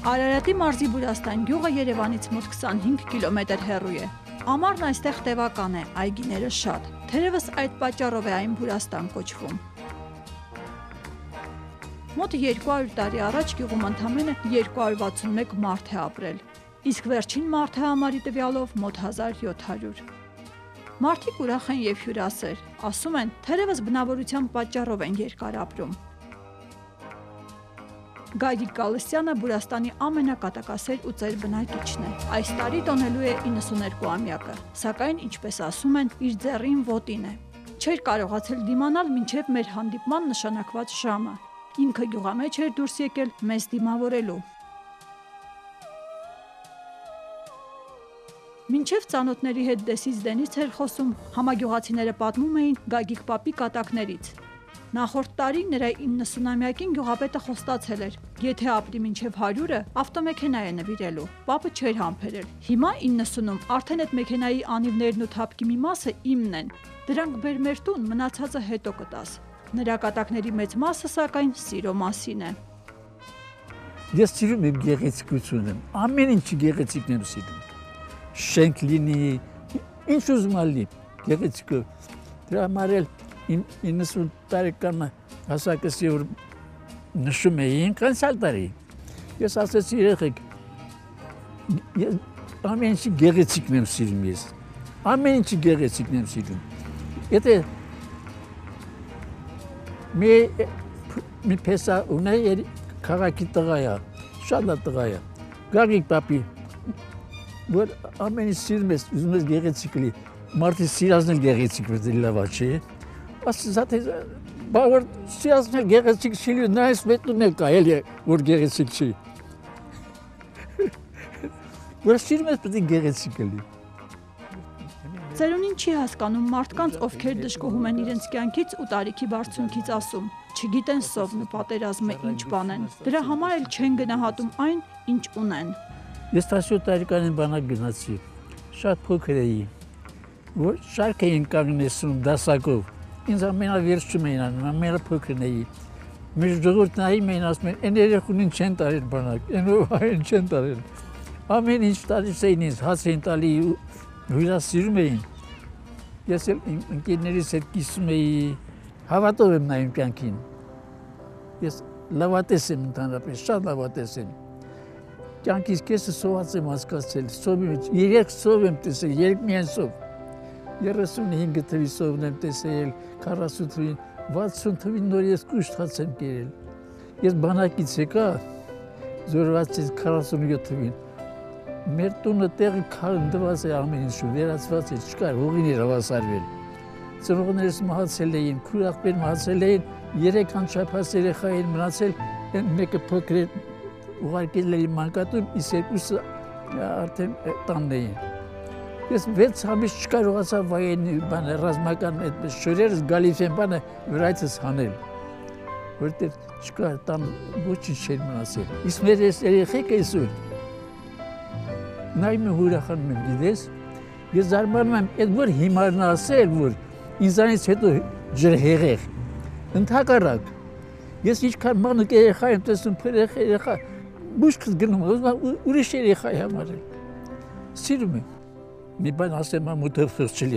Արարատի մարզի Բուրաստան գյուղը Երևանից մոտ 25 կիլոմետր հեռու է։ Ամառն այստեղ տևական է, այգիները շատ։ Թերևս այդ պատճառով է այն Բուրաստան կոչվում։ Մոտ 200 տարի առաջ գյուղում ընդամենը 261 մարդ է ապրել, իսկ վերջին մարդահամարի տվյալով մոտ 1700։ Մարդիկ ուրախ են և հյուրասեր, ասում են, թերևս բնավորության պատճառով են երկար ապրում։ Գագիկ Գալստյանը Բուրաստանի ամենակատակասեր ու ծեր բնակիչն է։ Այս տարի տոնելու է 92-ամյակը, սակայն, ինչպես ասում են, իր ձեռին ոտին է։ Չէր կարողացել դիմանալ մինչև մեր հանդիպման նշանակված ժամը։ Ինքը գյուղամեջ էր դուրս եկել մեզ դիմավորելու։ Մինչև ծանոթների հետ դեսից դենից էր խոսում, համագյուղացիները պատմում էին Գագիկ պապի կատակներից։ Նախորդ տարի նրա 90-ամյակին գյուղապետը խոստացել էր, եթե ապրի մինչև 100-ը, ավտոմեքենա է նվիրելու։ Պապը չէր համբերել։ Հիմա 90-ում արդեն այդ մեքենայի անիվներն ու թափքի մի մասը իմն են։ Դրանք բեր մեր տուն, մնացածը հետո կտաս։ Նրա կատակների մեծ մասը, սակայն, սիրո մասին է։ Ես սիրում եմ գեղեցկությունը, ամեն ինչի գեղեցիկն եմ սիրում։ Շենք լինի, ինչ ուզում ալի, գեղեցիկը։ Դրա համար էլ 90 տարեկանը հասակս որ նշում էինք անցյալ տարի։ Ես ասեցի երեխեք, ամեն ինչի գեղեցիկն եմ սիրում ես։ Ամեն ինչի գեղեցիկն եմ սիրում։ Եթե մի փեսա ունե քաղաքի տղա է, շատ տղա է։ Գագիկ պապի որ ամեն ինչ սիրում ես, ուզում ես գեղեցիկ լինի, մարդի սիրածն էլ գեղեցիկ լավ չէ։ Ասացի, բավար սիրածն էլ գեղեցիկ չի լինի, նա այս մետնում էլ կա, էլի որ գեղեցիկ չի։ Որ սիրում ես պետք է գեղեցիկ լինի։ Ծերունին չի հասկանում մարդկանց, ովքեր դժգոհում են իրենց կյանքից ու տարիքի բարձունքից ասում, չգիտեն սովն ու պատերազմը ինչ բան են, դրա համար էլ չեն գնահատում այն, ինչ ունեն։ Ես 17 տարեկանին բանակ գնացի, շատ փոքր էի, որ շարք էին կանգնեցնում դասակով, ինձ ամենավերջում էին անում, ամենափոքրն էի։ Մեր ժողովուրդն նայում էին, ասում են, այն երեխունին չեն տարել բանակ, այն այն չեն տարել։ Ամեն ինչ տալիս էին ինձ, հաց էին տալի, հյուրասիրում էին։ Ես էլ ընկերներիս հետ կիսում էի, հավատով եմ նայում կյանքին։ Ես լավատես եմ ընդհանրապես, շատ լավատես եմ։ Կյանքից կեսը սոված եմ հասկացել, երեք սով եմ տեսել, երեք միայն սով։ 35 թվի սովն եմ տեսել, 40 թվին, 60 թվին նոր ես կուշտ հաց եմ կերել։ Ես բանակից եկա, զորված ես 47 թվին։ Մեր տունը տեղը քանդված է ամեն ինչ, վերացված է, չկար, հողին էր հավասարվել։ Ծնողներս մահացել էին, քույր-աղբեր մահացել էին, 3 անչափահաս երեխա էին մնացել, մեկը փոքր էր ուղարկել էին մանկատուն, իսկ երկուսը արդեն տանն էին։ Ես 6 ամիս չկարողացա վայենի բանը, ռազմական այդպես շորերս գալիս են բանը վրայցս հանել, որտեղ չկար տան ոչինչ չէր մնացել։ Իսկ մեր երեխեք այսօր նայում եմ ուրախանում եմ, գիտես, ես զարմանում եմ, այդ որ հիմարն ասել, որ ինձանից հետո ջրհեղեղ, ընդհակառակ, ես ինչքան մանուկ երեխա եմ տեսնում, երեխա, բուժքս գնում, ուրիշ երեխայի համար էլ, սիրում եմ, մի բան ասեմ ամուտով խղճելի,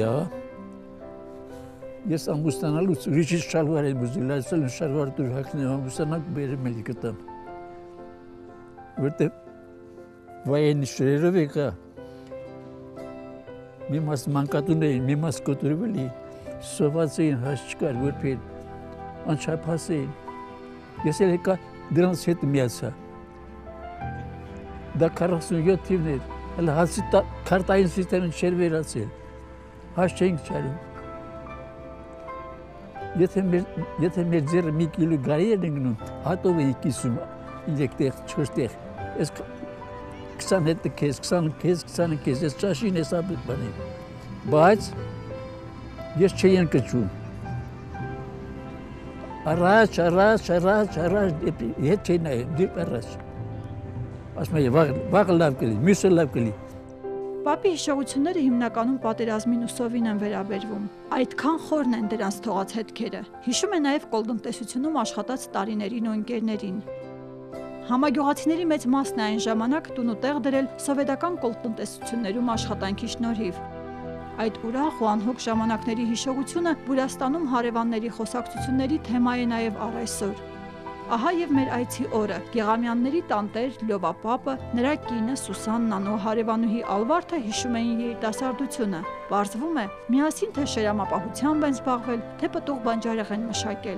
ես ամուսնանալուց ուրիշից շալվար եմ ուզել, այսել եմ շալվար դուր հակնեմ, ամուսնանակ բերեմ էլի գտամ, որտեղ վայենի շրերով եկա, մի մաս մանկատուն էին, մի մաս կոտորվել էին, սոված էին, հաշ չկար, որպեր, անչափահաս էին, ես էլ եկա դրանց հետ միացա, դա 47 թիվն էր, հələ հացի քարտային սիստեմին չէր վերացել, հաշ չէինք չարում, եթե մեր ձեռը մի կիլո գարի էր ընկնում, հատով էի կիսում, 3 տեղ, 4 տեղ, ես 20 հետը կեզ, 20 կեզ, 20 կեզ, ես ճաշին հեսապ բանեմ, բայց ես չէի ընկճում, առաջ, հետ չէի նայեմ, դիպ առաջ, ասում է, վաղը լավ կլի, մյուսը լավ կլի։ Պապի հիշողությունները հիմնականում պատերազմին ու սովին են վերաբերվում, այդքան խորն են դրանց թողած հետքերը, հիշում է նաև կոլտնտեսությունում աշխատած տարիներին ու ընկերներին։ Համագյուղացիների մեծ մասն է այն ժամանակ տուն ու տեղ դրել սովետական կոլտնտեսություններում աշխատանքի շնորհիվ։ Այդ ուրախ ու անհոգ ժամանակների հիշողությունը Բուրաստանում հարևանների խոսակցությունների թեմա է նաև առ այսօր։ Ահա եւ մեր այցի օրը Գեղամյանների տանտեր Լյովա պապը, նրա կինը Սուսաննան ու հարևանուհի Ալվարդը հիշում էին երիտասարդությունը։ Պարզվում է, միասին թե շերամապահությամբ են զբաղվել, թե պտուղ բանջարեղեն մշակել։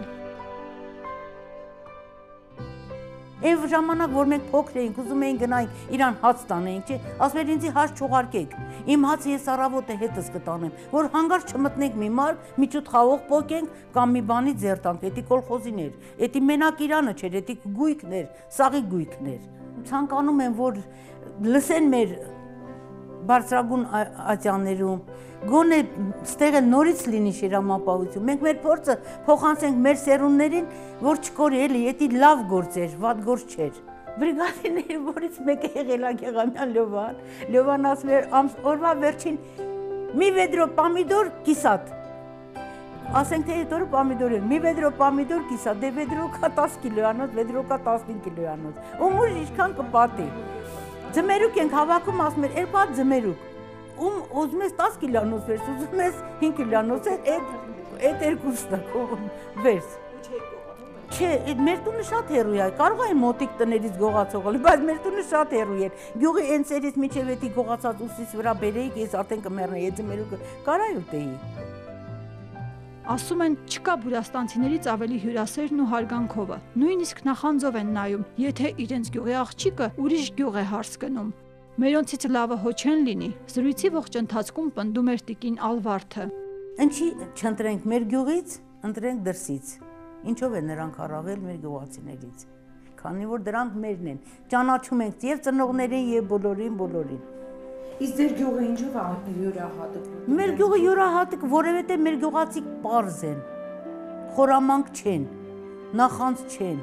Եվ ժամանակ, որ մենք փոքր էինք, ուզում էինք գնայինք իրան հաց տանեինք, չէ, ասում էր ինձի հաց չուղարկեք, իմ հացը ես առավոտը հետս կտանեմ, որ հանգարց չմտնենք մի մարդ, մի ճուտ խաղող պոկենք կամ մի բանի ձեռ տանք, էդի կոլխոզիներ, էդի մենակ իրանը չէր, էդի գույքներ, սաղի գույքներ։ Ցանկանում եմ, որ լսեն մեր բարձրագույն ատյաններում, գոնե ստեղ էլ նորից լինի շերամապահություն։ Մենք մեր փորձը փոխանցենք մեր սերունդներին, որ չկորի էլի, էդի լավ գործ էր, վատ գործ չէր։ Բրիգադիների որից մեկը եղել է Գեղամյան Լյովան։ Լյովան ասում էր օրվա վերջին մի վեդրո պամիդոր կիսատ։ Ասենք թե այդ օրը պամիդոր էր, մի վեդրո պամիդոր կիսատ, դե վեդրո կա 10 կիլոյանոց, վեդրո կա 15 կիլոյանոց։ Ում ուր ինչքան կպատի։ Ձմերուկ ենք հավաքում, ասում էր, երկու հատ ձմերուկ։ Ում ուզում ես 10 կիլոյանոց վերս, ուզում ես 5 կիլոյանոց, այդ երկուսն է վերս։ Չէ, մեր տունը շատ հեռու է, կարող է մոտիկ տներից գողացող լինի, բայց մեր տունը շատ հեռու է։ Գյուղի էնցերից միջև էդի գողացած ուսից վրա բերեիք, ես արդեն կմեռնեի, այդ ձմերուկը կարա ուտեի։ Ասում են, չկա բուրաստանցիներից ավելի հյուրասերն ու հարգանքովը, նույնիսկ նախանձով են նայում, եթե իրենց գյուղի աղջիկը ուրիշ գյուղ է հարս գնում։ Մերոնցից լավը հո չեն լինի, զրույցի ողջ ընթացքում պնդում էր տիկին Ալվարդը։ Ինչի չընտրենք մեր գյուղից, ընտրենք դրսից։ Ինչով է նրանք առավել մեր գյուղացիներից, քանի որ դրանք մերն են, ճանաչում ենք եւ ծնողներին եւ բոլորին։ Իսկ ձեր գյուղը ինչով է յուրահատուկ։ Մեր գյուղը յուրահատուկ, որովհետեւ մեր գյուղացիք պարզ են, խորամանկ չեն, նախանձ չեն։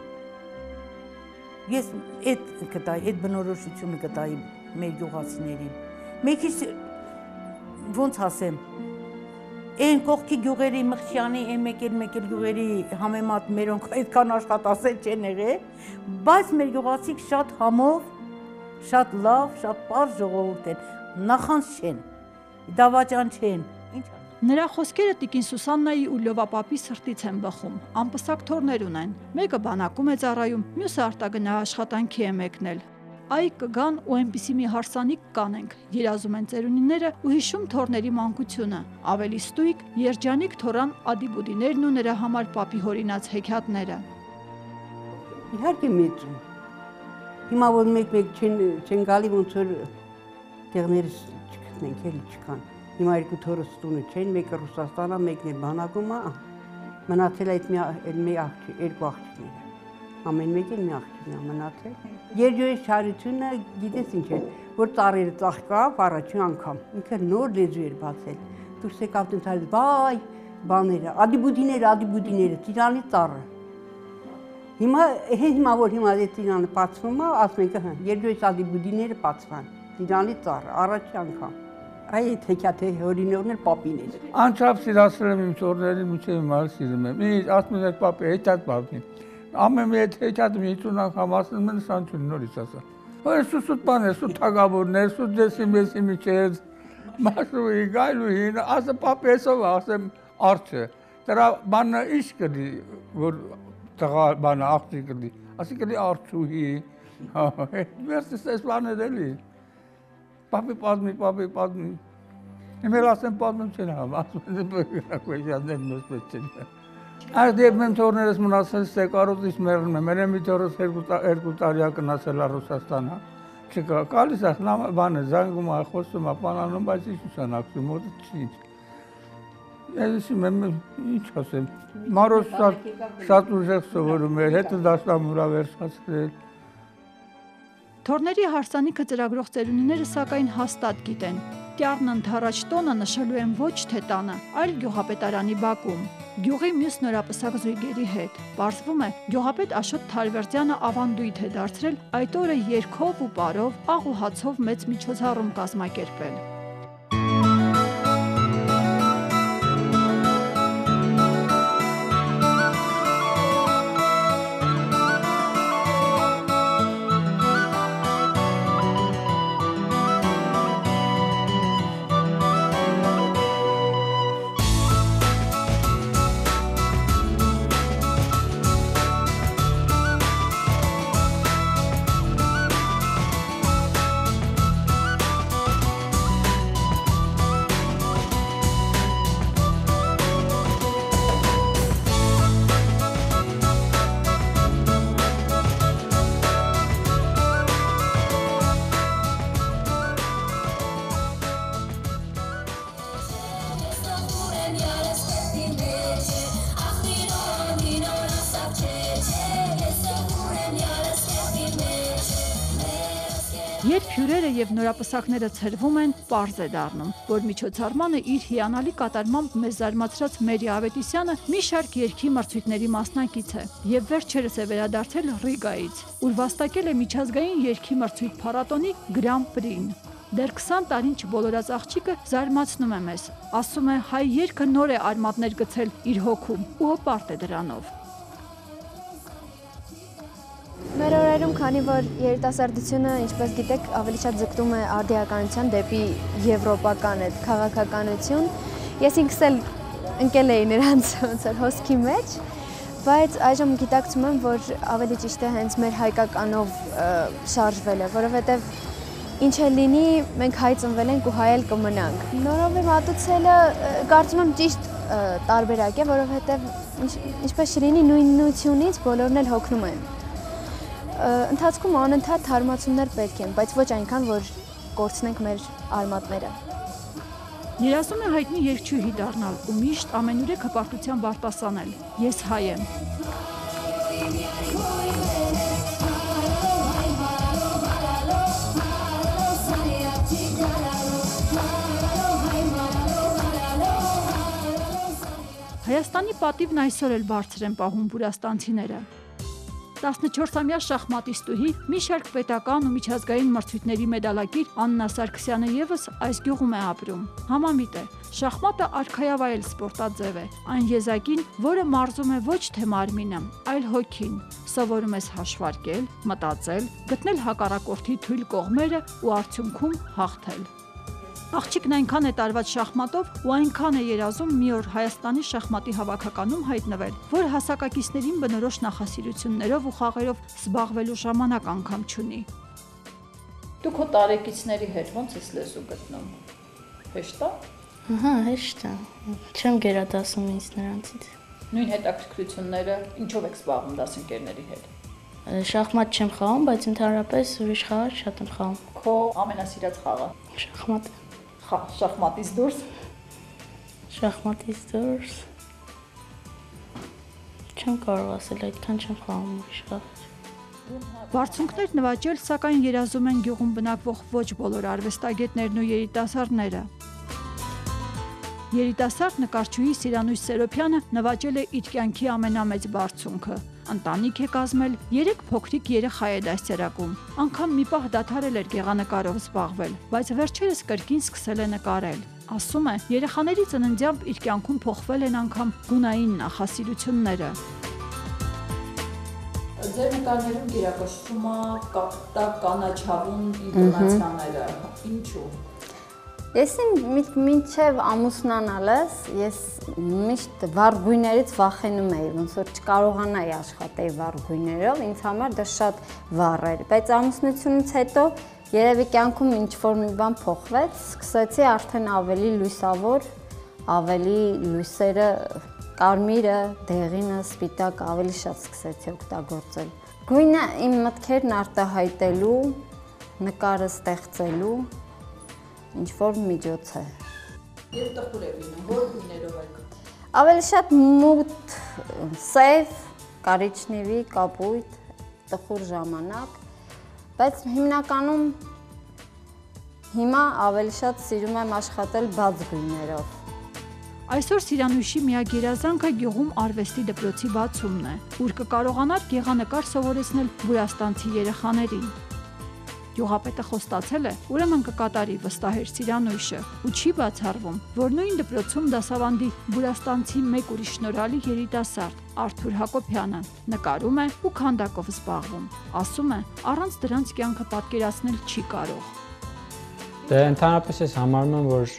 Ես այդ բնորոշությունը կտայի մեր գյուղացիներին։ Մեկ քիչ ոնց ասեմ, այն կողքի գյուղերի Մխչյանի, մեկ էլ գյուղերի համեմատ մերոնք այդքան աշխատասեր չեն եղել, բայց մեր գյուղացիք շատ համով, շատ լավ, շատ պարզ ժողովուրդ են, նախանձ չեն, դավաճան չեն։ Նրա խոսքերը տիկին Սուսաննայի ու Լյովա պապի սրտից են բխում, անպսակ թորներ ունեն, մեկը բանակում է ծառայում, մյուսը արտագնա աշխատանքի է մեկնել։ Այ կգան ու այնպիսի մի հարսանիք կանենք, երազում են ծերունիները ու հիշում թորների մանկությունը, ավելի ստույգ երջանիկ թորան ադիբուդիներն ու նրա համար պապի հորինած հեքիաթները։ Իհարկե մեծում։ Հիմա որ մեկ չեն գալի, ոնց որ տեղներս չգտնենք, էլի չկան։ Հիմա երկու թորս տունը չեն, մեկը Ռուսաստան է, մեկն է բանակում է, մնացել է երկու աղջիկները։ Ամեն մեկին մի աղջիկն է մնացել։ Երջոյի չարությունը գիտես ինչ է, որ ծառերը ծաղկավ առաջին անգամ, ինքը նոր լեզու էր բացել։ Դուրս եկավ տնտեսից, վայ, բաները, ադիբուդիները, ծիրանի ծառը։ Հիմա որ ծիրանը բացվում է, ասում ենք, Երջոյի ադիբուդիները բացվան, ծիրանի ծառը, առաջին անգամ։ Այդ հեքիաթի հորինողն էլ պապին էր։ Անչափ սիրացրել եմ իմ թորներին, մինչև հիմա սիրում եմ։ Ինչ ասում էր պապի, հեքիաթ բացին։ Ամեն մի հեքիաթը մի 50 անգամ ասում են, սանչուն նորից ասա։ Որ սուտ բան է, սուտ թագավորներ, սուտ դեսի միջև, մաշուի, գայլուհին, ասը պապի էսով ասեմ արդ է։ Դրա բանը ինչ կդի, որ տղա բանը աղջիկ կդի, ասի կդի արդուհի, վերցես այս բաներ էլի։ Պապի պատմի։ Իմ էլ ասեմ պատմում չեն համ, ասում են բրգրակոյյաններ նոսպես չեն։ Այդ դեպ մեմ թորներս մնացել ստեկարոտից մերնում եմ, մերեմ մի թորս երկու տարյա կնացել է Ռուսաստանա, չկա, կալիս այս բան է, զանգում է, խոսում է, պանանում, բայց ինչ ուսանակցում, մոտը չի։ Ես եմ ինչ ասեմ, Մարոս շատ ուժեղ սովորում էր, հետը դաշտամուրա վերջացրել։ Թորների հարսանիքը ծրագրող ծերունիները սակայն հաստատ գիտեն։ Տյառն ընդառաջ տոնը նշելու են ոչ թե տանը, այլ գյուղապետարանի բակում։ Գյուղի մյուս նորապսակ զույգերի հետ։ Պարզվում է, գյուղապետ Աշոտ Թարվերդյանը ավանդույթ է դարձրել այդ օրը երգով ու պարով, աղ ու հացով մեծ միջոցառում կազմակերպել։ հյուրերը եւ նորապսակները ցրվում են, պարզ է դառնում, որ միջոցառմանը իր հիանալի կատարմամբ մեզ զարմացրած Մերի Ավետիսյանը մի շարք երգի մրցույթների մասնակից է եւ վերջերս է վերադարձել Ռիգայից, ուր վաստակել է միջազգային երգի մրցույթ փառատոնի Grand Prix-ն։ Դեռ 20 տարին չբոլորած աղջիկը զարմացնում է մեզ, ասում է հայ երգը նոր է արմատներ գցել իր հոգում ու հպարտ է դրանով։ Մեր օրերում, քանի որ երիտասարդությունը, ինչպես գիտեք, ավելի շատ ձգտում է արդիականության դեպի եվրոպական այդ քաղաքականություն, ես ինքս էլ ընկել էի նրանց ոնց որ հոսքի մեջ, բայց այժմ գիտակցում եմ, որ ավելի ճիշտ է հենց մեր հայկականով շարժվելը, որովհետև ինչ էլ լինի, մենք հայ ծնվել ենք ու հայ էլ կմնանք։ Նորովի մատուցելը կարծում եմ ճիշտ տարբերակ է, որովհետև ինչպես չլինի նույնությունից բոլորն էլ հոգնում են։ Ընթացքում անընդհատ թարմացումներ պետք են, բայց ոչ այնքան, որ կորցնենք մեր արմատները։ Երազում է հայտնի երգչուհի դառնալ ու միշտ ամենուրեք հպարտությամբ արտասանել. Ես հայ եմ։ Հայաստանի պատիվն այսօր էլ բարձր են պահում բուրաստանցիները։ 14-ամյա շախմատիստուհի, մի շարք պետական ու միջազգային մրցույթների մեդալակիր Աննա Սարգսյանը ևս այս գյուղում է ապրում։ Համամիտ է, շախմատը արքայավայել սպորտաձև է, այն եզակին, որը մարզում է ոչ թե մարմինը, այլ հոգին։ Սովորում ես հաշվարկել, մտածել, գտնել հակառակորդի թույլ կողմերը ու արդյունքում հաղթել։ Աղջիկն այնքան է տարված շախմատով ու այնքան է երազում մի օր Հայաստանի շախմատի հավաքականում հայտնվել, որ հասակակիցներին բնորոշ նախասիրություններով ու խաղերով զբաղվելու ժամանակ անգամ չունի։ Դու քո տարեկիցների հետ ո՞նց ես լեզու գտնում։ Հեշտ է։ Ահա, հեշտ է։ Չեմ գերադասում ինձ նրանցից։ Նույն հետաքրքրությունները ինչով եք զբաղվում դասընկերների հետ։ Շախմատ չեմ խաղում, բայց ընդհանրապես ուրիշ խաղեր շատ եմ խաղում։ Քո ամենասիրած խաղը։ Շախմատ։ Շախմատից դուրս։ Շախմատից դուրս։ Չեմ կարող ասել, այդքան չեմ խաղում ուրիշ խաղեր։ Բարձունքներ նվաճել, սակայն երազում են գյուղում բնակվող ոչ բոլոր արվեստագետներն ու երիտասարդները։ Երիտասարդ նկարչուհի Սիրանույս Սերոփյանը նվաճել է իր կյանքի ամենամեծ բարձունքը։ Ընտանիք է կազմել, 3 փոքրիկ երեխա է դաստիարակում։ Անգամ մի պահ դադարել էր գեղանկարով զբաղվել, բայց վերջերս կրկին սկսել է նկարել։ Ասում է, երեխաների ծննդյամբ իր կյանքում փոխվել են անգամ գունային նախասիրությունները։ Ձեր նկարներում գերակշռում է կանաչավուն ինտոնացիաները։ Ինչու՞։ Ես մինչև ամուսնանալս ես միշտ վառ գույներից վախենում էի, ոնց որ չկարողանայի աշխատել վառ գույներով, ինձ համար դա շատ վառ էր, բայց ամուսնությունից հետո երևի կյանքում ինչ-որ մի բան փոխվեց, սկսեցի արդեն ավելի լույսավոր, ավելի լույսերը, կարմիրը, դեղինը, սպիտակ ավելի շատ սկսեցի օգտագործել։ Գույնը իմ մտքերն արտահայտելու, նկարը ստեղծելու ինչ-որ միջոց է։ Եվ տխուր է լինում, որ գույներով եք։ Ավելի շատ մութ, սև, կարիճնևի, կապույտ, տխուր ժամանակ, բայց հիմնականում հիմա ավելի շատ սիրում եմ աշխատել բաց գույներով։ Այսօր Սիրանույշի միակ երազանքը գյուղում արվեստի դպրոցի բացումն է, ուր կկարողանար գեղանկար սովորեցնել բուրաստանցի երեխաներին։ Գյուղապետը խոստացել է, ուրեմն կկատարի, վստահ էր Սիրանույշը, ու չի բացառվում, որ նույն դպրոցում դասավանդի բուրաստանցի մեկ ուրիշ շնորհալի երիտասարդ Արթուր Հակոբյանը, նկարում է ու քանդակով զբաղվում։ Ասում է, առանց դրանց կյանքը պատկերացնել չի կարող։ Դե ընդհանրապես ես համարում եմ, որ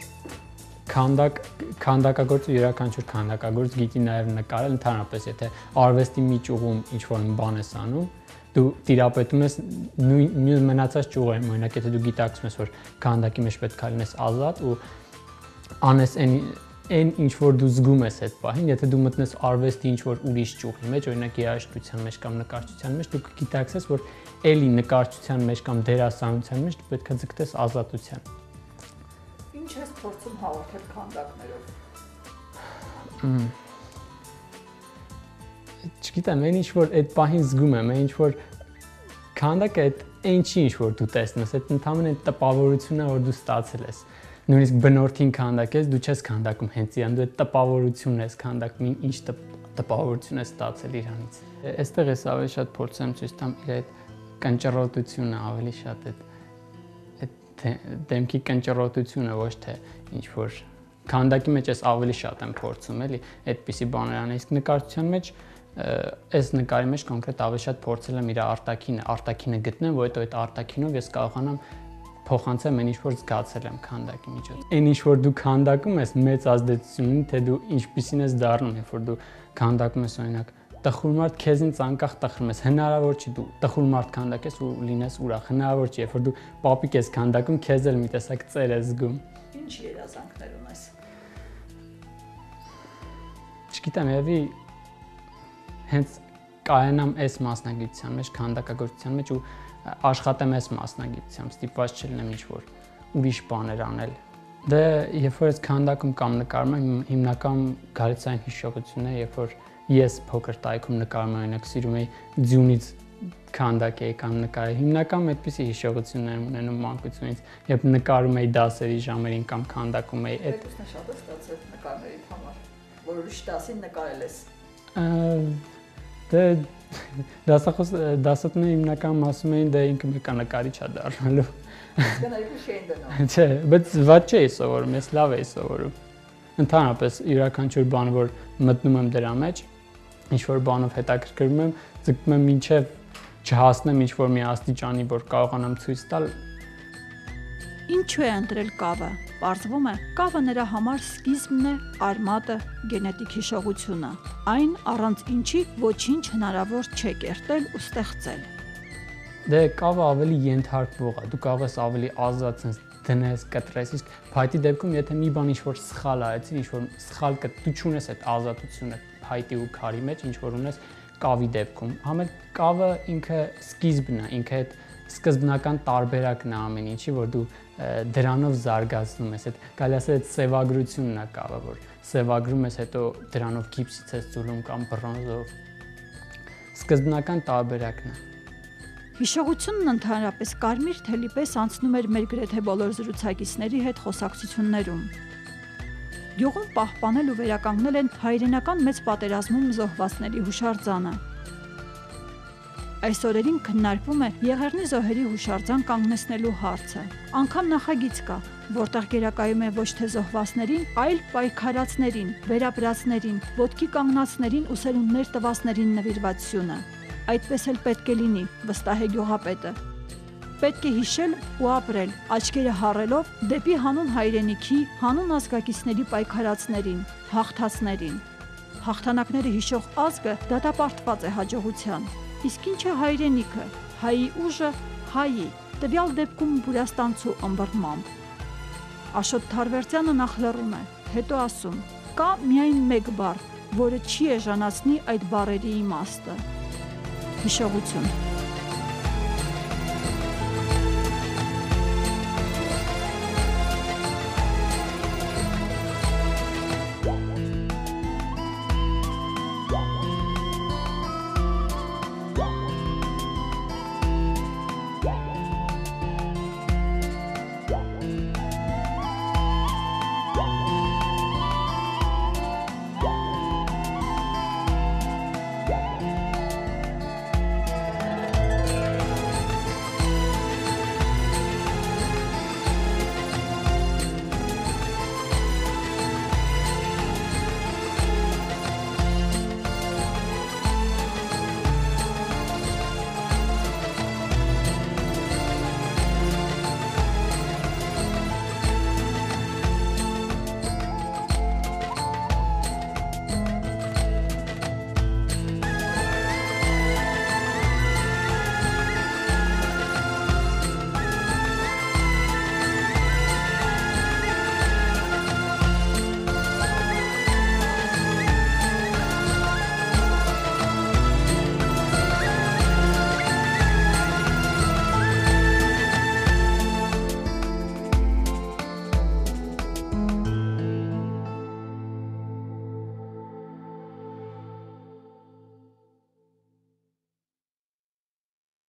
քանդակագործը յուրաքանչյուր քանդակագործ գիտի նաև նկարել, ընդհանրապես եթե արվեստի մի ճյուղում ինչ-որ բան ես անում, դու տիրապետում ես նույն մնացած ճյուղերին, օրինակ եթե դու գիտակցում ես, որ քանդակի մեջ պետք է լինես ազատ ու անես այն ինչ որ դու զգում ես այդ պահին, եթե դու մտնես արվեստի ինչ որ ուրիշ ճյուղի մեջ, օրինակ երաժշտության մեջ կամ նկարչության մեջ, դու կգիտակցես, որ էլի նկարչության մեջ կամ դերասանության մեջ դու պետք է ձգտես ազատության։ Ինչ ես փորձում հաղորդել քանդակներով։ Չգիտեմ, այն ինչ որ այդ պահին զգում եմ, այն ինչ որ քանդակը այն չի ինչ որ դու տեսնես, այդ ընդհանրապես տպավորությունն է, որ դու ստացել ես։ Նույնիսկ բնորդին քանդակես, դու չես քանդակում հենց իրան, դու այդ տպավորությունն ես քանդակում, ինչ տպավորություն ես ստացել իրանից։ Այստեղ ես ավելի շատ փորձեմ ցույց տամ իր այդ կնճռոտությունը, ավելի շատ այդ դեմքի կնճռոտությունը, ոչ թե ինչ որ քանդակի մեջ ես ավելի շատ եմ փորձում, էլի, այդպիսի բաներ անել, իսկ նկարչության մեջ այս նկարի մեջ կոնկրետ ավելի շատ փորձել եմ իր արտաքինը գտնեմ, որ այդ արտաքինով ես կարողանամ փոխանցեմ այն ինչ որ զգացել եմ քանդակի միջոցով։ Այն ինչ որ դու քանդակում ես մեծ ազդեցություն ունի, թե դու ինչպիսին ես դառնում, երբ որ դու քանդակում ես օրինակ տխուր մարդ քեզից անկախ տխրում ես, հնարավոր չի դու տխուր մարդ քանդակես ու լինես ուրախ, հնարավոր չի, երբ որ դու պապիկ ես քանդակում, քեզ էլ մի տեսակ ծեր ես զգում։ Ինչ երազանքներ ունես։ Չգիտեմ, երևի հենց կայանամ այս մասնագիտության մեջ, քանդակագործության մեջ ու աշխատեմ այս մասնագիտությամբ, ստիպված չլինեմ ինչ որ ուրիշ բաներ անել։ Դե երբ որ ես քանդակում կամ նկարում եմ, հիմնական գալիս այն հիշողությունն է, երբ որ ես փոքր տարիքում նկարում եմ, օրինակ սիրում էի ձյունից քանդակեի կամ նկարել։ Հիմնական այդպիսի հիշողություններ ունենում մանկությունից, երբ նկարում էի դասերի ժամերին կամ քանդակում էի։ Այդպես շատ է ստացել նկարներիդ համար, որ ուրիշ դասին նկարել ես։ Դե դասատները հիմնական ասում էին դե ինքը մեկա նկարիչ է դառնալու։ Գնալու չէին դնում։ Չէ, բայց վատ չէի սովորում, ես լավ էի սովորում։ Ընդհանրապես յուրաքանչյուր բան, որ մտնում եմ դրա մեջ, ինչ որ բանով հետաքրքրվում եմ, ձգտում եմ մինչև չհասնեմ ինչ որ մի աստիճանի, որ կարողանամ ցույց տալ։ Ինչու է ընտրել կավը։ Պարզվում է, կավը նրա համար սկիզբն է, արմատը, գենետիկ հիշողությունը։ Այն առանց ինչի ոչինչ հնարավոր չէ կերտել ու ստեղծել։ Դե կավը ավելի ենթարկվող է, դու կարող ես ավելի ազատ դնես, կտրես, իսկ փայտի դեպքում եթե մի բան ինչ որ սխալ արեցի, ինչ որ սխալ դու չունես այդ ազատությունը փայտի ու քարի մեջ, ինչ որ ունես կավի դեպքում։ Համել կավը ինքը սկիզբն է, ինքը այդ սկզբնական տարբերակն է ամեն ինչի, որ դու դրանով զարգացնում ես, այդ կարելի ասել այդ սևագրությունն է կավը, որ սևագրում ես, հետո դրանով գիպսից ես ծուլում կամ բրոնզով։ Սկզբնական տարբերակն է։ Հիշողությունն ընդհանրապես կարմիր թելի պես անցնում էր մեր գրեթե բոլոր զրուցակիցների հետ խոսակցություններում։ Գյուղում պահպանել ու վերականգնել են հայրենական մեծ պատերազմում զոհվածների հուշարձանը։ Այս օրերին քննարկվում է Եղեռնի զոհերի հուշարձան կանգնեցնելու հարցը։ Անգամ նախագիծ կա, որտեղ գերակայում է ոչ թե զոհվածներին, այլ պայքարածներին, վերապրածներին, ոտքի կանգնածներին ու սերունդներ տվածներին նվիրվածությունը։ Այդպես էլ պետք է լինի, վստահ է գյուղապետը։ Պետք է հիշել ու ապրել, աչքերը հառելով դեպի հանուն հայրենիքի, հանուն ազգակիցների պայքարածներին, հաղթածներին։ Հաղթանակները հիշող ազգը դատապարտված է հաջողության։ Իսկ ինչ է հայրենիքը, հայի ուժը, հայի, տվյալ դեպքում բուրաստանցու ըմբռնմամբ։ Աշոտ Թարվերդյանը նախ լռում է, հետո ասում. կա միայն մեկ բառ, որը չի էժանացնի այդ բառերի իմաստը։ Հիշողություն։